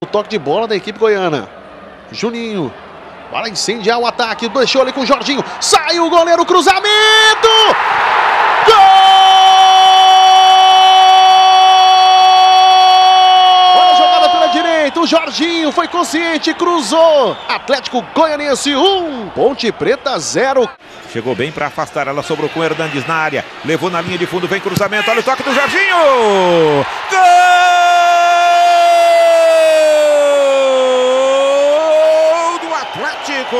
toque de bola da equipe goiana. Juninho. Para incendiar o ataque. Deixou ali com o Jorginho. Saiu o goleiro. Cruzamento. Gol! Olha a jogada pela direita. O Jorginho foi consciente. Cruzou. Atlético Goianiense 1. Ponte Preta 0. Chegou bem para afastar, ela sobrou com o Hernandes na área, levou na linha de fundo, vem cruzamento, olha o toque do Jorginho! Gol do Atlético!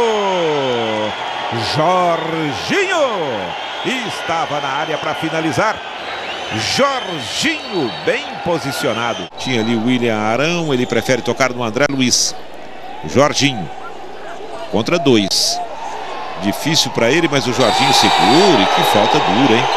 Jorginho estava na área para finalizar. Jorginho bem posicionado. Tinha ali o William Arão, ele prefere tocar no André Luiz. Jorginho contra 2. Difícil para ele, mas o Jorginho segura. E que falta dura, hein?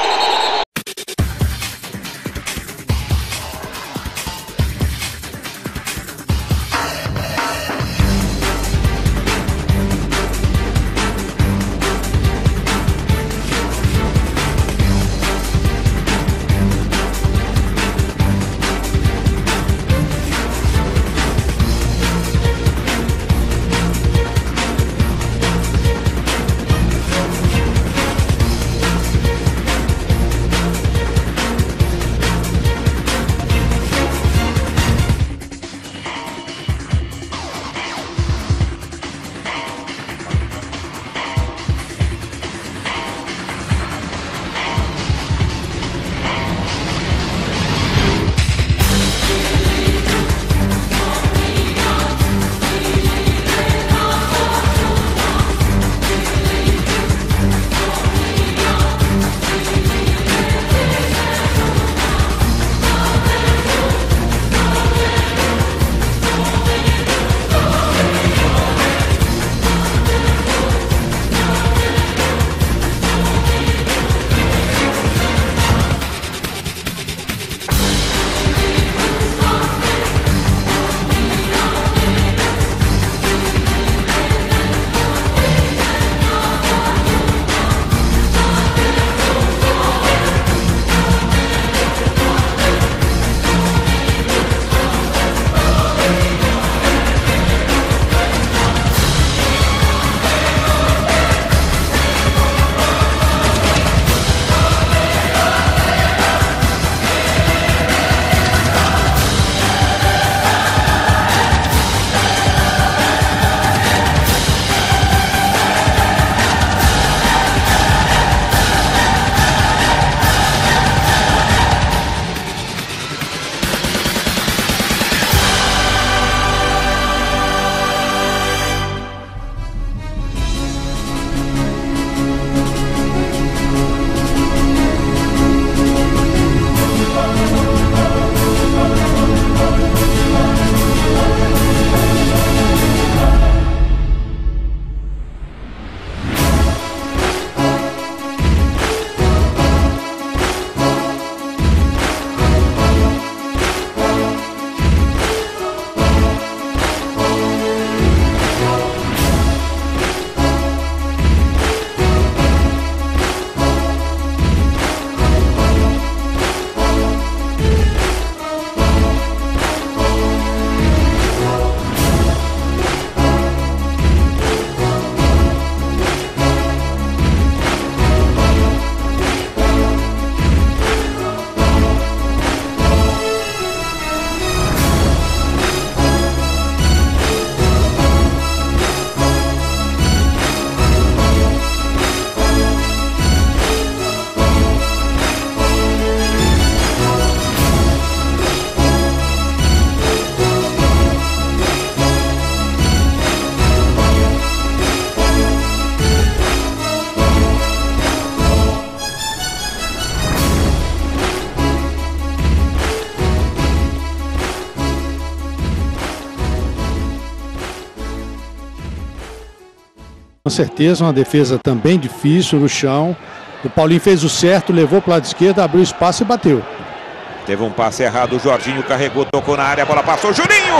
Com certeza, uma defesa também difícil no chão. O Paulinho fez o certo, levou para o lado esquerdo, abriu espaço e bateu. Teve um passe errado, o Jorginho carregou, tocou na área, a bola passou, Juninho!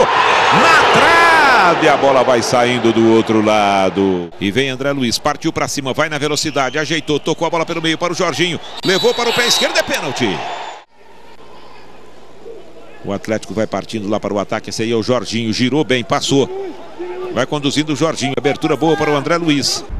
Na trave, a bola vai saindo do outro lado. E vem André Luiz, partiu para cima, vai na velocidade, ajeitou, tocou a bola pelo meio para o Jorginho. Levou para o pé esquerdo, é pênalti. O Atlético vai partindo lá para o ataque. Esse aí é o Jorginho. Girou bem, passou. Vai conduzindo o Jorginho. Abertura boa para o André Luiz.